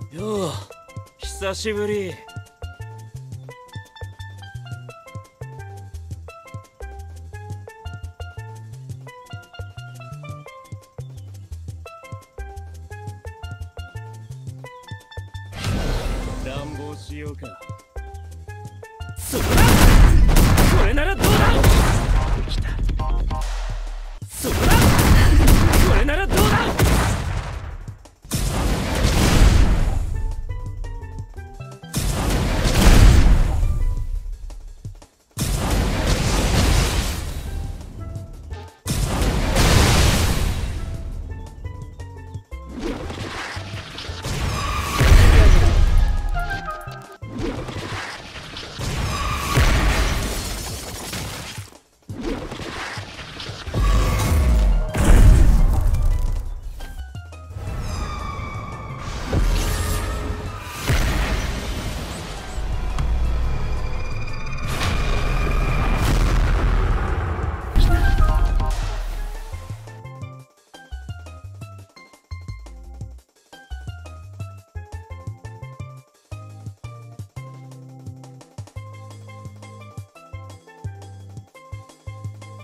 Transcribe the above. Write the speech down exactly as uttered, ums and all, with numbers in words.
よう、久しぶり。乱暴しようか。そこだ。これならどうだ。来た。そこだ。これならどうだ。